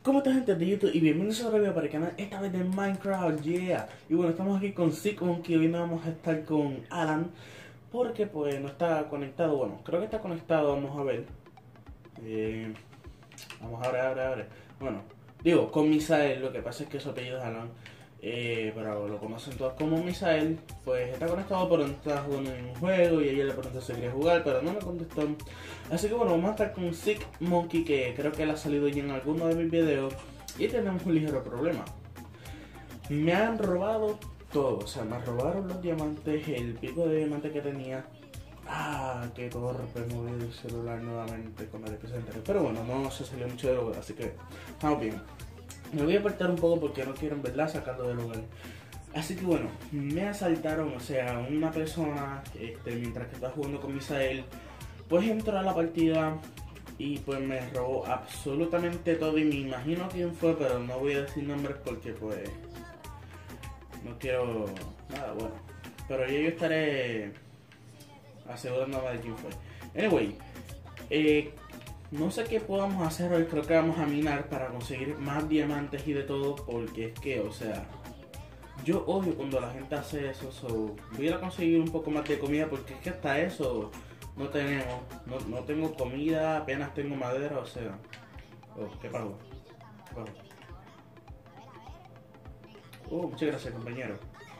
¿Cómo estás, gente de YouTube? Y bienvenidos a otro video para el canal, esta vez de Minecraft, yeah. Y bueno, estamos aquí con SickMonkey, hoy no vamos a estar con Alan porque pues no está conectado, bueno, creo que está conectado, vamos a ver. Vamos a ver. Bueno, digo, con Misael, lo que pasa es que su apellido es Alan. Pero lo conocen todos como Misael. Pues está conectado, pero no está jugando en un juego. Y ella le preguntó si quería jugar, pero no me contestó. Así que bueno, vamos a estar con SickMonkey, que creo que él ha salido ya en alguno de mis videos. Y tenemos un ligero problema. Me han robado todo, o sea, me robaron los diamantes, el pico de diamante que tenía. Qué torpe, moví el celular nuevamente con el epicentro. Pero bueno, no se salió mucho de lugar, así que estamos bien. Me voy a apartar un poco porque no quiero en verdad sacarlo del lugar. Así que bueno, me asaltaron, o sea, una persona, mientras que estaba jugando con Misael, pues entró a la partida y pues me robó absolutamente todo. Y me imagino quién fue, pero no voy a decir nombres porque pues no quiero nada, bueno. Pero yo estaré asegurándome de quién fue. Anyway, no sé qué podamos hacer hoy, creo que vamos a minar para conseguir más diamantes y de todo, porque es que, o sea, yo odio cuando la gente hace eso, voy a conseguir un poco más de comida porque es que hasta eso no tenemos, no tengo comida, apenas tengo madera, o sea, ¿qué pasó? Muchas gracias, compañero.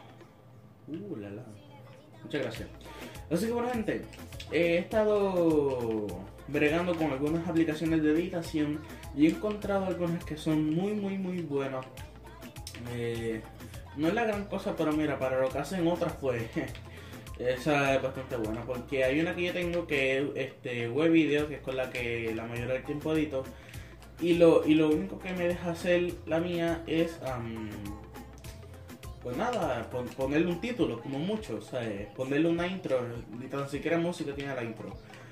Muchas gracias. Así que bueno, gente, he estado bregando con algunas aplicaciones de editación y he encontrado algunas que son muy buenas. No es la gran cosa, pero mira, para lo que hacen otras, pues esa es bastante buena, porque hay una que yo tengo que es web video, que es con la que la mayoría del tiempo edito, y lo único que me deja hacer la mía es pues nada, ponerle un título, como mucho, o sea, ponerle una intro, ni tan siquiera música tiene la intro.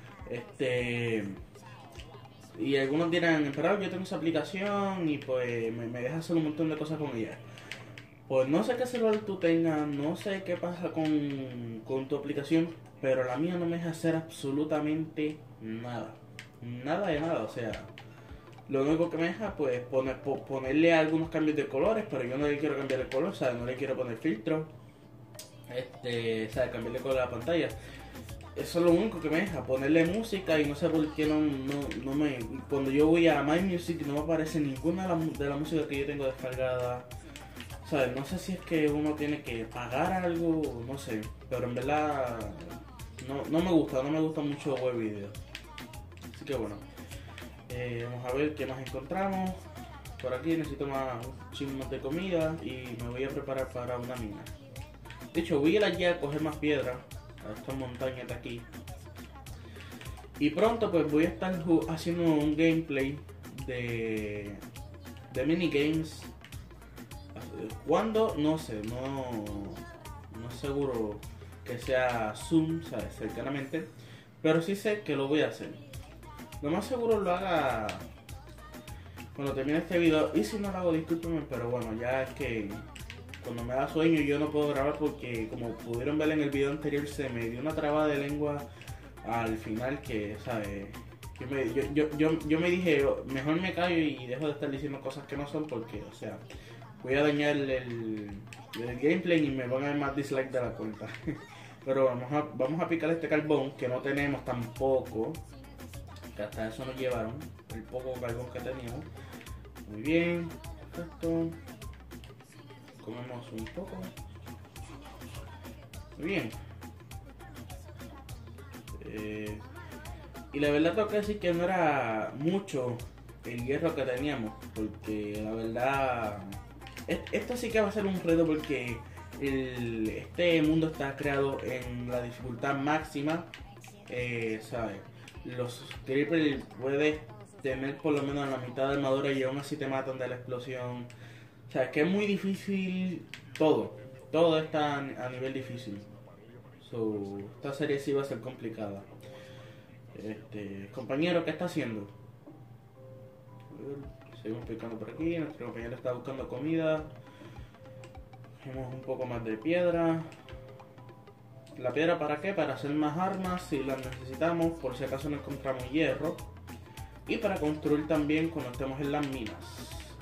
Y algunos dirán, pero yo tengo esa aplicación y pues me deja hacer un montón de cosas con ella. Pues no sé qué celular tú tengas, no sé qué pasa con tu aplicación, pero la mía no me deja hacer absolutamente nada. Nada de nada, o sea, lo único que me deja pues ponerle algunos cambios de colores, pero yo no le quiero cambiar el color, o sea, no le quiero poner filtro, o sea, cambiarle color a la pantalla. Eso es lo único que me deja, ponerle música, y no sé por qué no me... Cuando yo voy a My Music no me aparece ninguna de la música que yo tengo descargada. O sea, no sé si es que uno tiene que pagar algo, no sé, pero en verdad no me gusta mucho web video. Así que bueno, vamos a ver qué más encontramos. Por aquí necesito más chismes de comida y me voy a preparar para una mina. De hecho, voy a ir allá a coger más piedra a estas montañas de aquí. Y pronto pues voy a estar haciendo un gameplay de minigames. ¿Cuándo? No sé, no seguro que sea Zoom, ¿sabes? Cercanamente, pero sí sé que lo voy a hacer. Lo más seguro lo haga cuando termine este video, y si no lo hago, discúlpenme, pero bueno, ya es que cuando me da sueño yo no puedo grabar porque, como pudieron ver en el video anterior, se me dio una traba de lengua al final que, ¿sabes? Yo me dije, mejor me callo y dejo de estar diciendo cosas que no son porque, o sea, voy a dañar el gameplay y me van a dar más dislike de la cuenta. Pero vamos a picar este carbón que no tenemos tampoco, que hasta eso nos llevaron, el poco carbón que teníamos. Muy bien, perfecto. Comemos un poco. Muy bien. Y la verdad tengo que decir que no era mucho el hierro que teníamos, porque la verdad esto sí que va a ser un reto, porque este mundo está creado en la dificultad máxima. ¿Sabes? Los creepers puedes tener por lo menos la mitad de armadura y aún así te matan de la explosión. O sea, es que es muy difícil todo está a nivel difícil. Esta serie sí va a ser complicada. Compañero, ¿qué está haciendo? Seguimos picando por aquí, nuestro compañero está buscando comida. Cogemos un poco más de piedra. ¿La piedra para qué? Para hacer más armas si las necesitamos, por si acaso no encontramos hierro. Y para construir también cuando estemos en las minas.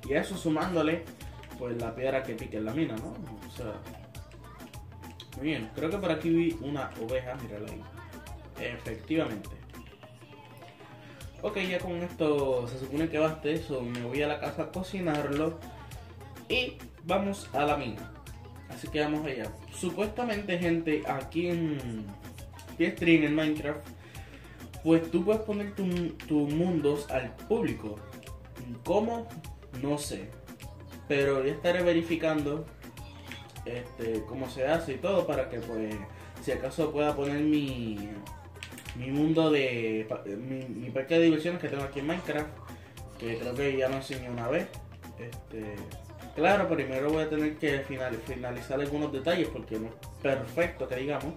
Y eso sumándole, pues la piedra que pique en la mina, ¿no? O sea, muy bien. Creo que por aquí vi una oveja, mírala ahí. Efectivamente. Ok, ya con esto se supone que baste eso. Me voy a la casa a cocinarlo y vamos a la mina. Así que vamos allá. Supuestamente, gente, aquí en Stream en Minecraft, pues tú puedes poner tus mundos al público. ¿Cómo? No sé. Pero ya estaré verificando cómo se hace y todo para que, pues, si acaso pueda poner mi mundo de mi parque de diversiones que tengo aquí en Minecraft, que creo que ya lo enseñé una vez. Claro, primero voy a tener que finalizar algunos detalles porque no es perfecto, que digamos.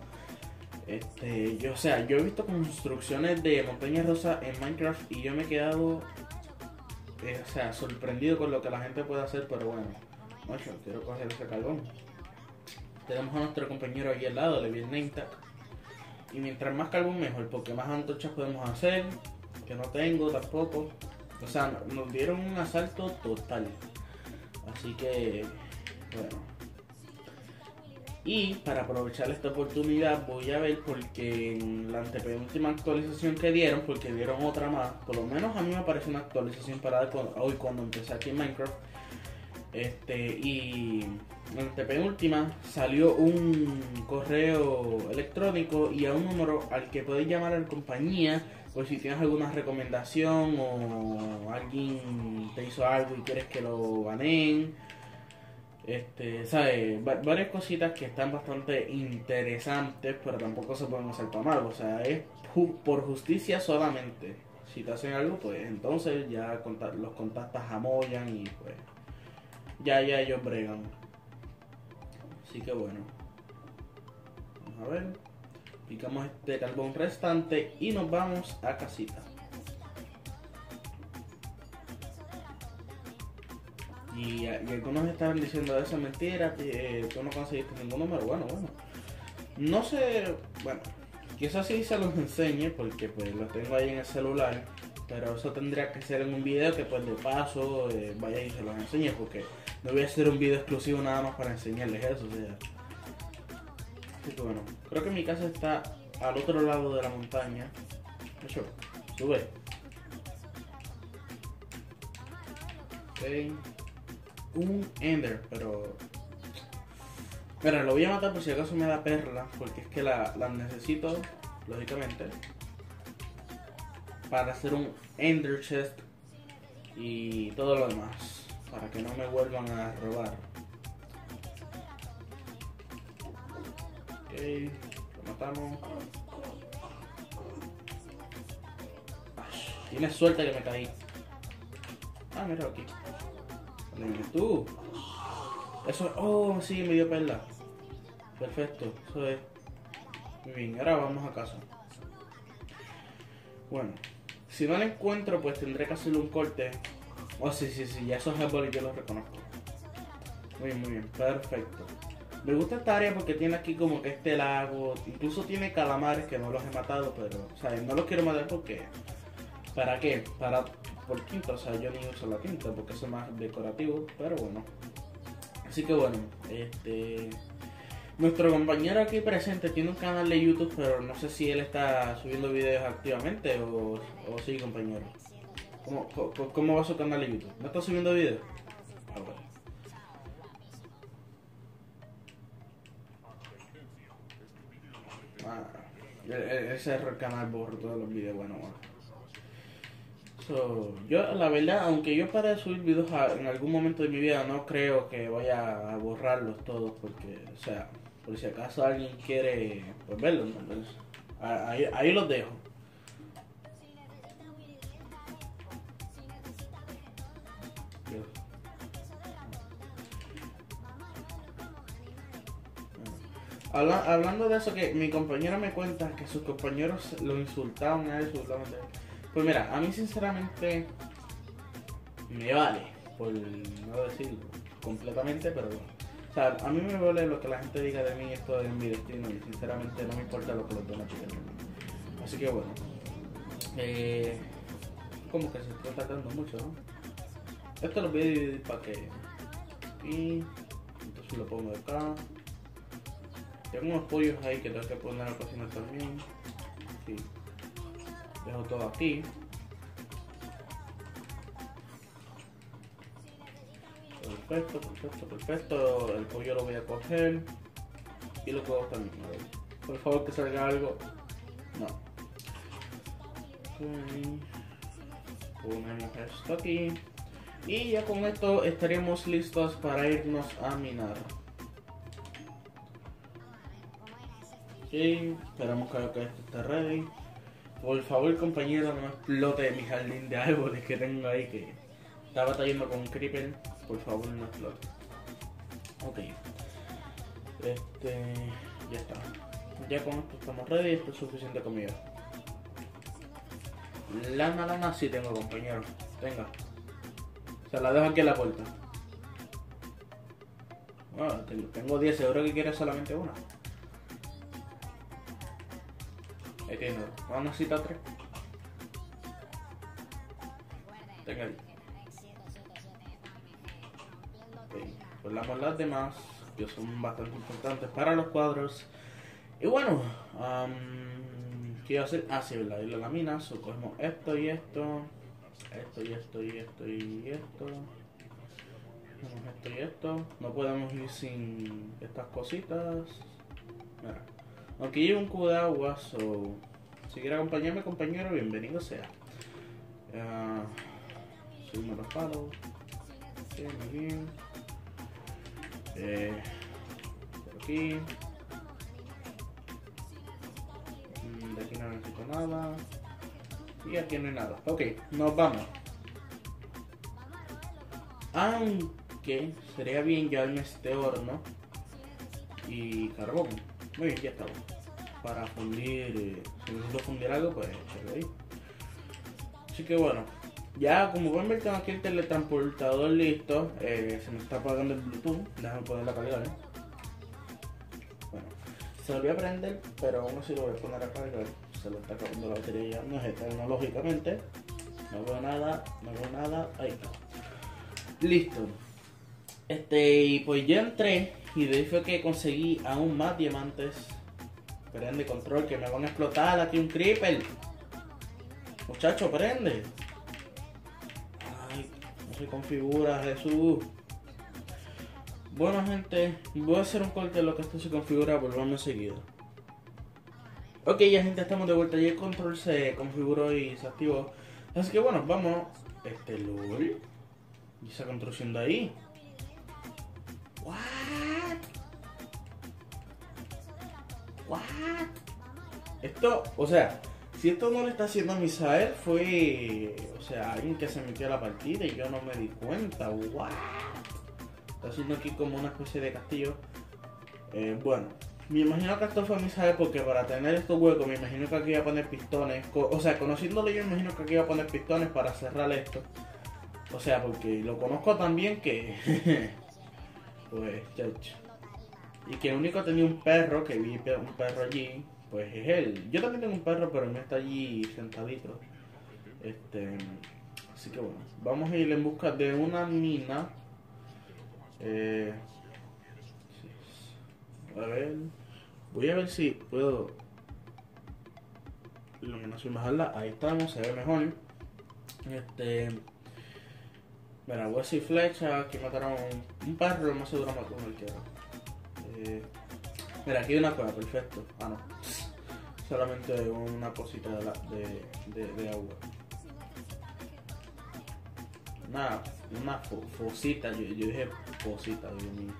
Yo he visto construcciones de montañas rusas en Minecraft y yo me he quedado sorprendido con lo que la gente puede hacer, pero bueno, macho, quiero coger ese carbón. Tenemos a nuestro compañero ahí al lado, le vi el name tag. Y mientras más carbón mejor, porque más antorchas podemos hacer, que no tengo tampoco. O sea, nos dieron un asalto total. Así que, bueno. Y para aprovechar esta oportunidad voy a ver, porque en la antepenúltima actualización que dieron, porque dieron otra más, por lo menos a mí me parece una actualización para hoy cuando empecé aquí en Minecraft. Y en la antepenúltima salió un correo electrónico y a un número al que puedes llamar a la compañía por si tienes alguna recomendación o alguien te hizo algo y quieres que lo baneen. ¿Sabes? Varias cositas que están bastante interesantes, pero tampoco se pueden hacer para mal. O sea, es por justicia solamente. Si te hacen algo, pues entonces ya los contactas a Moyan y pues ya ellos bregan. Así que bueno, vamos a ver. Picamos este carbón restante y nos vamos a casita. Y algunos estaban diciendo esa mentira, tú no conseguiste ningún número. Bueno, no sé, bueno, quizás sí se los enseñe porque pues los tengo ahí en el celular, pero eso tendría que ser en un video que pues de paso vaya y se los enseñe, porque no voy a hacer un video exclusivo nada más para enseñarles eso, o sea. Así que bueno, creo que mi casa está al otro lado de la montaña. De hecho, sube. Ok. Un Ender, pero... Mira, lo voy a matar por si acaso me da perla, porque es que la necesito, lógicamente, para hacer un Ender Chest y todo lo demás, para que no me vuelvan a robar. Ok, lo matamos. Ay, tienes suerte que me caí. Ah, mira aquí. Tú. Eso es. Oh, sí, me dio perla. Perfecto, eso es. Muy bien, ahora vamos a casa. Bueno, si no la encuentro, pues tendré que hacerle un corte. Oh, sí, ya esos árboles yo los reconozco. Muy bien, perfecto. Me gusta esta área porque tiene aquí como que este lago. Incluso tiene calamares que no los he matado, pero, o sea, no los quiero matar porque... ¿Para qué? Por tinta, o sea, yo ni uso la tinta porque eso es más decorativo, pero bueno. Así que bueno, nuestro compañero aquí presente tiene un canal de YouTube, pero no sé si él está subiendo videos activamente o sí, compañero. ¿Cómo va su canal de YouTube? ¿No está subiendo videos? Ah, bueno. Él cerró el canal por todos los videos, bueno. Yo la verdad, aunque yo para subir videos en algún momento de mi vida, no creo que vaya a borrarlos todos, porque, o sea, por si acaso alguien quiere pues, verlos, ¿no? Entonces, ahí los dejo. Hablando de eso, que mi compañero me cuenta que sus compañeros lo insultaban a él, pues mira, a mí sinceramente me vale, por no decirlo completamente, pero o sea, a mí me vale lo que la gente diga de mí, esto es mi destino y sinceramente no me importa lo que los demás digan de mí. Así que bueno, como que se está tratando mucho, ¿no? Esto lo voy a dividir para que aquí, entonces lo pongo acá. Tengo unos pollos ahí que tengo que poner a cocinar también. Sí. Dejo todo aquí. Perfecto, perfecto, perfecto. El pollo lo voy a coger. Y los huevos también. A ver. Por favor que salga algo. No. Okay. Ponemos esto aquí. Y ya con esto estaríamos listos para irnos a minar. Y esperamos que esto esté ready. Por favor, compañero, no explote mi jardín de árboles que tengo ahí, que está batallando con un creeper. Por favor, no explote. Ok. Ya está. Ya con esto estamos ready. Esto es suficiente comida. Lana sí tengo, compañero. Tenga. Se la dejo aquí en la puerta. Bueno, tengo 10 euros que quiere solamente una. Ahí tiene. Vamos a necesitar 3. Tenga ahí. Okay. Volvamos las demás, que son bastante importantes para los cuadros. Y bueno, ¿qué iba a hacer? Ah, sí, ¿verdad? Y la lámina, cogemos esto y esto. Esto y esto y esto y esto. Cogemos esto y esto. No podemos ir sin estas cositas. Mira. Aunque lleve un cubo de agua, si quiere acompañarme, compañero, bienvenido sea. Subimos los palos. Sí, muy bien. Por aquí. De aquí no necesito nada. Y aquí no hay nada. Ok, nos vamos. Aunque sería bien llevarme este horno y carbón. Muy bien, ya estamos. Para fundir, si necesito fundir algo, pues echarlo ahí. Así que bueno, ya como pueden ver, tengo aquí el teletransportador listo. Se me está apagando el Bluetooth. Déjame poner la calidad. Bueno, se lo voy a prender, pero aún así lo voy a poner a cargar. Se lo está acabando la batería ya. No es eterno, lógicamente. No veo nada, no veo nada. Ahí está. Listo. Y pues ya entré y de ahí fue que conseguí aún más diamantes. Prende control que me van a explotar aquí un creeper. Muchacho, prende. Ay, no se configura, Jesús. Bueno, gente, voy a hacer un corte de lo que esto se configura. Volvamos enseguida. Ok, ya, gente, estamos de vuelta. Ya el control se configuró y se activó. Así que bueno, vamos. LOL. Y esa construcción de ahí. What? Esto, o sea, si esto no lo está haciendo Misael, fue, o sea, alguien que se metió a la partida y yo no me di cuenta. What? Está haciendo aquí como una especie de castillo. Bueno, me imagino que esto fue Misael porque para tener estos huecos me imagino que aquí iba a poner pistones. O sea, conociéndolo yo me imagino que aquí iba a poner pistones para cerrar esto. O sea, porque lo conozco también que... pues, chacho. Y que el único tenía un perro, que vi un perro allí, pues es él. Yo también tengo un perro, pero él está allí sentadito. Así que bueno, vamos a ir en busca de una mina. A ver, voy a ver si puedo iluminación bajarla. Ahí estamos, se ve mejor. Mira, hueso y flecha. Aquí mataron un perro, lo más seguro mató uno que mira, aquí hay una cueva, perfecto. Ah, no. Solamente una cosita de agua. Una fosita, yo dije fosita, Dios mío.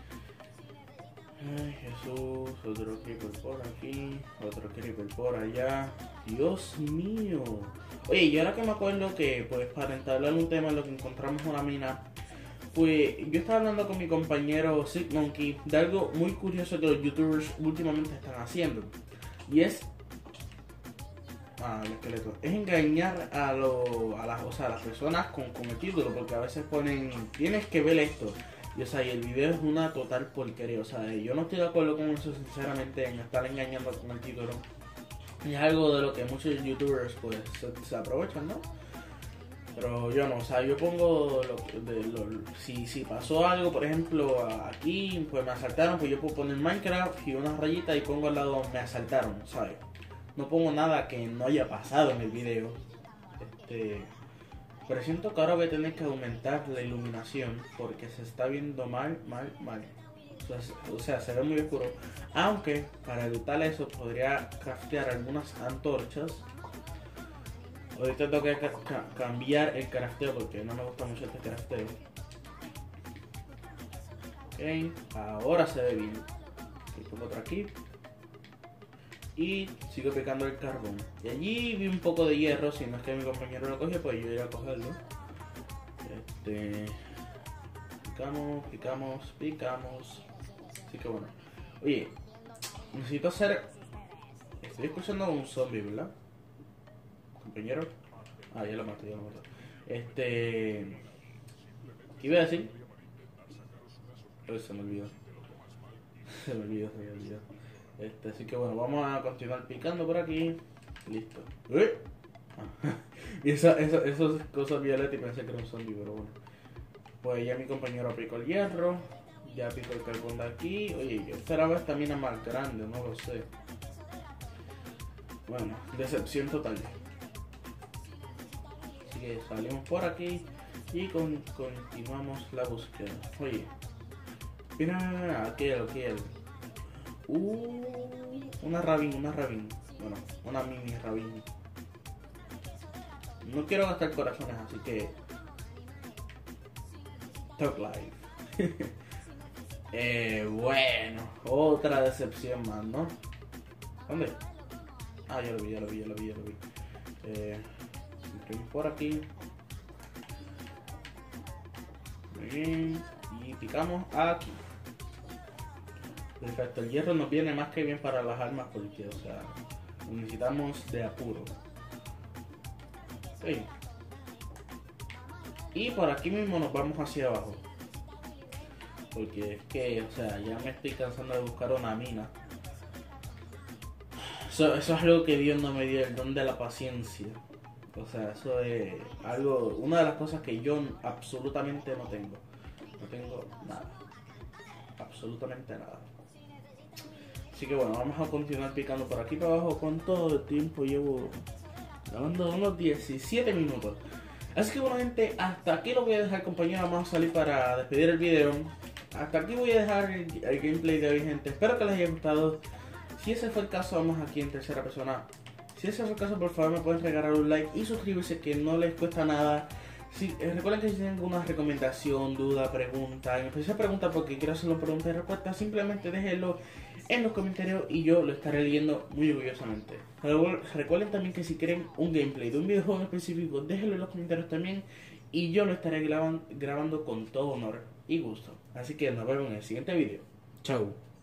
Ay, Jesús, otro creeper por aquí, otro creeper por allá. Dios mío. Oye, y ahora que me acuerdo que, pues, para entablar un tema en lo que encontramos una mina, pues, yo estaba hablando con mi compañero SigMonkey de algo muy curioso que los youtubers últimamente están haciendo. Y es... el esqueleto. Es engañar a las personas con el título, porque a veces ponen, tienes que ver esto. Y, o sea, y el video es una total porquería. O sea, yo no estoy de acuerdo con eso, sinceramente, en estar engañando con el título. Y es algo de lo que muchos youtubers pues se aprovechan, ¿no? Pero Pero yo no, o sea, yo pongo si pasó algo, por ejemplo, aquí, pues me asaltaron, pues yo puedo poner Minecraft y una rayita y pongo al lado me asaltaron, ¿sabes? No pongo nada que no haya pasado en el video. Pero siento que ahora voy a tener que aumentar la iluminación porque se está viendo mal. O sea, se ve muy oscuro. Aunque para evitar eso podría craftear algunas antorchas. Ahorita tengo que cambiar el crafteo porque no me gusta mucho este crafteo. Ok, ahora se ve bien. Y pongo otra aquí. Y sigo picando el carbón. Y allí vi un poco de hierro. Si no es que mi compañero lo coge, pues yo iré a cogerlo. Picamos. Así que bueno. Oye, necesito hacer... Estoy escuchando un zombie, ¿verdad? Compañero. Ah, ya lo maté. ¿Qué iba a decir? Uy, se me olvidó. Se me olvidó. Así que bueno, vamos a continuar picando por aquí. Listo. Y esas cosas violetas y pensé que era un zombie, pero bueno. Pues ya mi compañero aplicó el hierro. Ya picó el carbón de aquí. Oye, yo esperaba esta mina más grande, no lo sé. Bueno, decepción total. Así que salimos por aquí y continuamos la búsqueda. Oye, mira aquel. Una rabín. Bueno, una mini rabín. No quiero gastar corazones, así que... Talk live. Bueno, otra decepción más, ¿no? ¿Dónde? Ah, ya lo vi. Por aquí. Muy bien. Y picamos aquí. Perfecto, el hierro nos viene más que bien para las armas porque, o sea, lo necesitamos de apuro. Ok. Y por aquí mismo nos vamos hacia abajo. Porque es que, o sea, ya me estoy cansando de buscar una mina. Eso es algo que Dios no me dio, el don de la paciencia. O sea, eso es algo, una de las cosas que yo absolutamente no tengo. No tengo nada. Absolutamente nada. Así que bueno, vamos a continuar picando por aquí para abajo. ¿Cuánto tiempo llevo grabando? Unos 17 minutos. Así que bueno, gente, hasta aquí lo voy a dejar, compañeros. Vamos a salir para despedir el video. Hasta aquí voy a dejar el gameplay de hoy, gente. Espero que les haya gustado. Si ese fue el caso, vamos aquí en tercera persona. Si ese fue el caso, por favor me pueden regalar un like y suscribirse, que no les cuesta nada. Recuerden que si tienen alguna recomendación, duda, pregunta, en especial pregunta porque quiero hacerlo preguntas y respuestas, simplemente déjenlo en los comentarios y yo lo estaré leyendo muy orgullosamente. Recuerden también que si quieren un gameplay de un videojuego en específico, déjenlo en los comentarios también y yo lo estaré grabando con todo honor y gusto. Así que nos vemos en el siguiente video. Chau.